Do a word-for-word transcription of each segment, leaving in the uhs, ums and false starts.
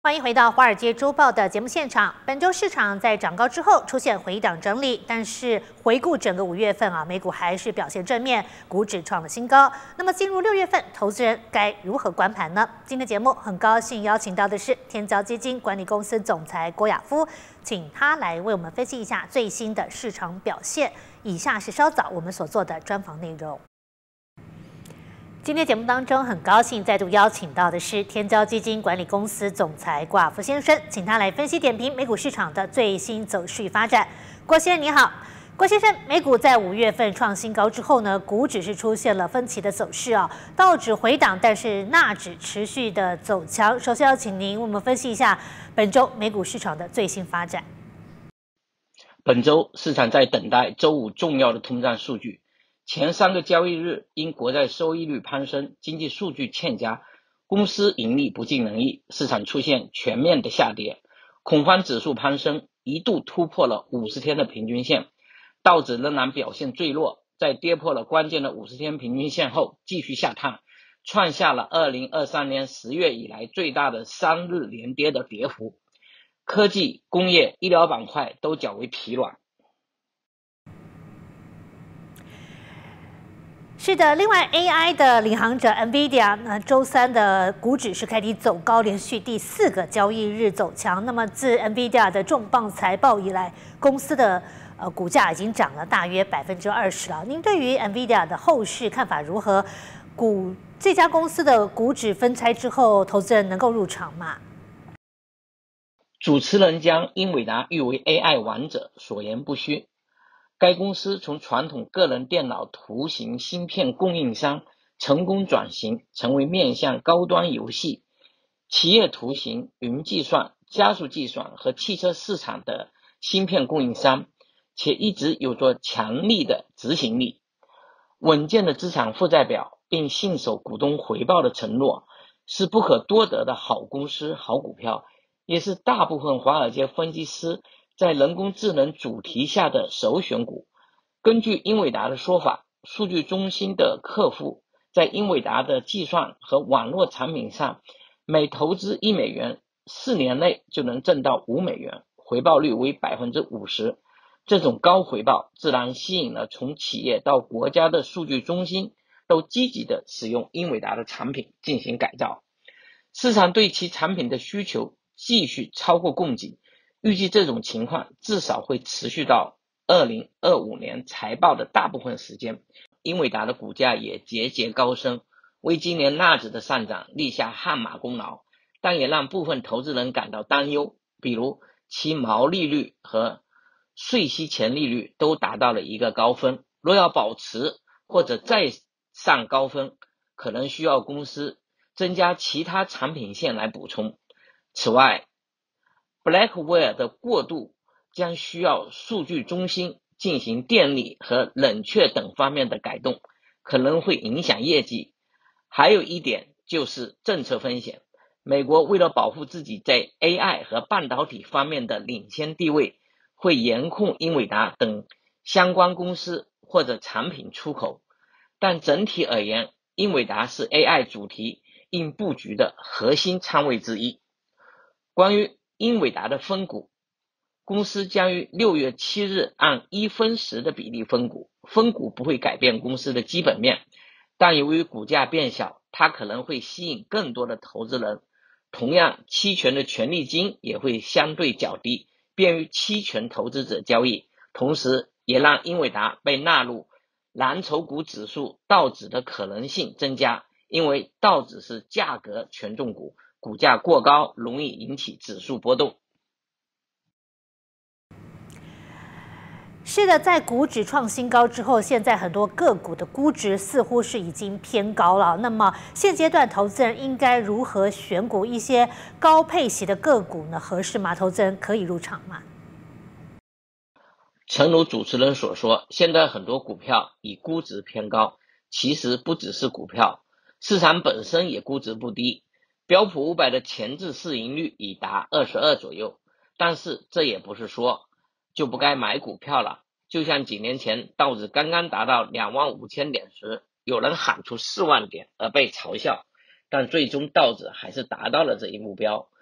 欢迎回到《华尔街周报》的节目现场。本周市场在涨高之后出现回档整理，但是回顾整个五月份啊，美股还是表现正面，股指创了新高。那么进入六月份，投资人该如何观盘呢？今天节目很高兴邀请到的是天骄基金管理公司总裁郭亚夫，请他来为我们分析一下最新的市场表现。以下是稍早我们所做的专访内容。今天节目当中，很高兴再度邀请到的是天骄基金管理公司总裁郭亚夫先生，请他来分析点评美股市场的最新走势与发展。郭先生你好，郭先生，美股在五月份创新高之后呢，股指是出现了分歧的走势啊，道指回档，但是纳指持续的走强。首先要请您为我们分析一下本周美股市场的最新发展。 本周市场在等待周五重要的通胀数据。前三个交易日因国债收益率攀升，经济数据欠佳，公司盈利不尽人意，市场出现全面的下跌，恐慌指数攀升，一度突破了五十天的平均线，道指仍然表现最弱，在跌破了关键的五十天平均线后继续下探，创下了二零二三年十月以来最大的三日连跌的跌幅，科技、工业、医疗板块都较为疲软。 是的，另外 A I 的领航者 NVIDIA 呢，周三的股指是开低走高，连续第四个交易日走强。那么自 NVIDIA 的重磅财报以来，公司的呃股价已经涨了大约百分之二十了。您对于 NVIDIA 的后市看法如何？股这家公司的股指分拆之后，投资人能够入场吗？ 主持人将英伟达誉为 A I 王者，所言不虚。该公司从传统个人电脑图形芯片供应商成功转型，成为面向高端游戏、企业图形、云计算、加速计算和汽车市场的芯片供应商，且一直有着强力的执行力、稳健的资产负债表，并信守股东回报的承诺，是不可多得的好公司、好股票，也是大部分华尔街分析师在人工智能主题下的首选股。根据英伟达的说法，数据中心的客户在英伟达的计算和网络产品上，每投资一美元，四年内就能挣到五美元，回报率为 百分之五十。 这种高回报自然吸引了从企业到国家的数据中心都积极的使用英伟达的产品进行改造，市场对其产品的需求继续超过供给，预计这种情况至少会持续到二零二五年财报的大部分时间。英伟达的股价也节节高升，为今年纳指的上涨立下汗马功劳，但也让部分投资人感到担忧，比如其毛利率和税息前利率都达到了一个高峰，若要保持或者再上高峰，可能需要公司增加其他产品线来补充。此外，Blackwell 的过渡将需要数据中心进行电力和冷却等方面的改动，可能会影响业绩。还有一点就是政策风险，美国为了保护自己在 A I 和半导体方面的领先地位，会严控英伟达等相关公司或者产品出口。但整体而言，英伟达是 A I 主题应布局的核心仓位之一。关于英伟达的分股，公司将于六月七日按一分十的比例分股，分股不会改变公司的基本面，但由于股价变小，它可能会吸引更多的投资人。同样，期权的权利金也会相对较低，便于期权投资者交易，同时也让英伟达被纳入蓝筹股指数道指的可能性增加，因为道指是价格权重股，股价过高容易引起指数波动。 是的，在股指创新高之后，现在很多个股的估值似乎是已经偏高了。那么现阶段投资人应该如何选股？一些高配息的个股呢，合适吗？投资人可以入场吗？ 诚如主持人所说，现在很多股票以估值偏高，其实不只是股票，市场本身也估值不低。标普五百的前置市盈率已达二十二左右，但是这也不是说就不该买股票了。就像几年前道指刚刚达到两万五千点时，有人喊出四万点而被嘲笑，但最终道指还是达到了这一目标。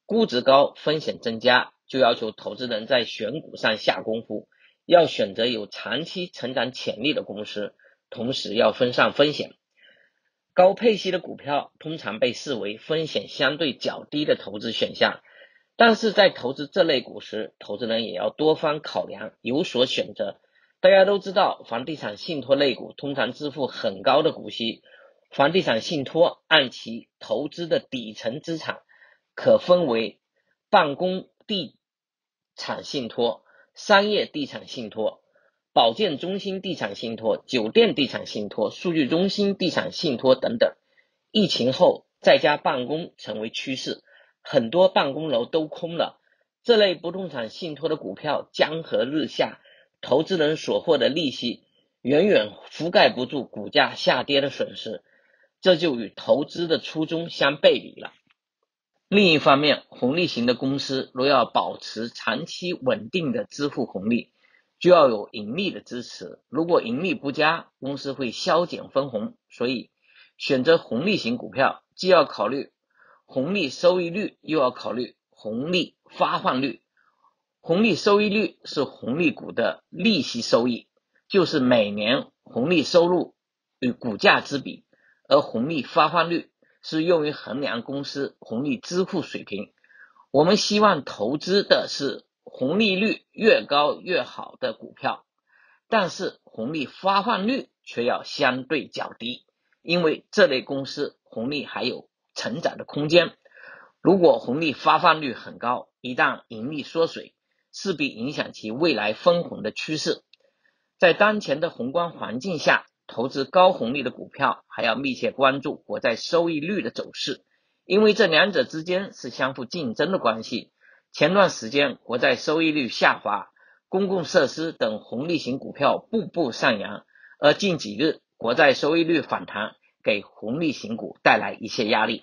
估值高，风险增加，就要求投资人在选股上下功夫，要选择有长期成长潜力的公司，同时要分散风险。高配息的股票通常被视为风险相对较低的投资选项，但是在投资这类股时，投资人也要多方考量，有所选择。大家都知道，房地产信托类股通常支付很高的股息，房地产信托按其投资的底层资产可分为办公地产信托、商业地产信托、保健中心地产信托、酒店地产信托、数据中心地产信托等等。疫情后在家办公成为趋势，很多办公楼都空了，这类不动产信托的股票江河日下，投资人所获的利息远远覆盖不住股价下跌的损失，这就与投资的初衷相背离了。另一方面，红利型的公司若要保持长期稳定的支付红利，就要有盈利的支持，如果盈利不佳，公司会削减分红，所以选择红利型股票既要考虑红利收益率，又要考虑红利发放率。红利收益率是红利股的利息收益，就是每年红利收入与股价之比，而红利发放率是用于衡量公司红利支付水平。我们希望投资的是红利率越高越好的股票，但是红利发放率却要相对较低，因为这类公司红利还有成长的空间。如果红利发放率很高，一旦盈利缩水，势必影响其未来分红的趋势。在当前的宏观环境下，投资高红利的股票还要密切关注国债收益率的走势，因为这两者之间是相互竞争的关系。前段时间国债收益率下滑，公共设施等红利型股票步步上扬，而近几日国债收益率反弹，给红利型股带来一些压力。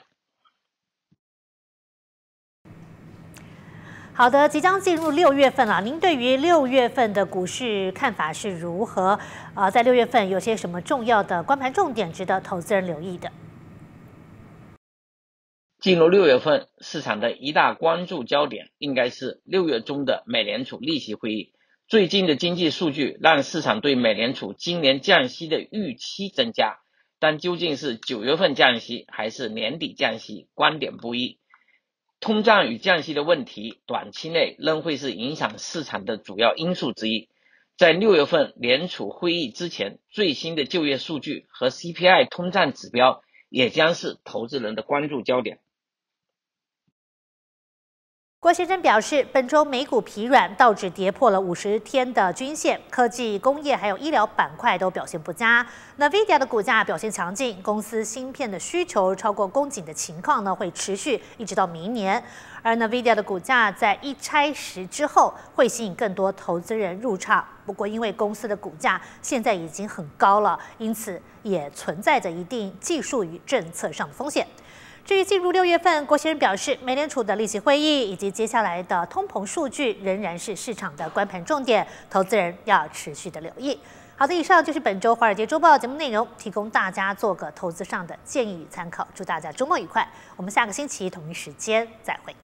好的，即将进入六月份了，您对于六月份的股市看法是如何？呃，在六月份有些什么重要的观盘重点值得投资人留意的？ 进入六月份，市场的一大关注焦点应该是六月中的美联储利息会议。最近的经济数据让市场对美联储今年降息的预期增加，但究竟是九月份降息还是年底降息，观点不一。通胀与降息的问题短期内仍会是影响市场的主要因素之一。在六月份联储会议之前，最新的就业数据和 C P I 通胀指标也将是投资人的关注焦点。 郭先生表示，本周美股疲软，道指跌破了五十天的均线，科技、工业还有医疗板块都表现不佳。Nvidia 的股价表现强劲，公司芯片的需求超过供给的情况呢，会持续一直到明年。而 Nvidia 的股价在一拆十之后，会吸引更多投资人入场。不过，因为公司的股价现在已经很高了，因此也存在着一定技术与政策上的风险。至于进入六月份，郭先生表示，美联储的利息会议以及接下来的通膨数据仍然是市场的观盘重点，投资人要持续的留意。好的，以上就是本周华尔街周报节目内容，提供大家做个投资上的建议与参考。祝大家周末愉快，我们下个星期同一时间再会。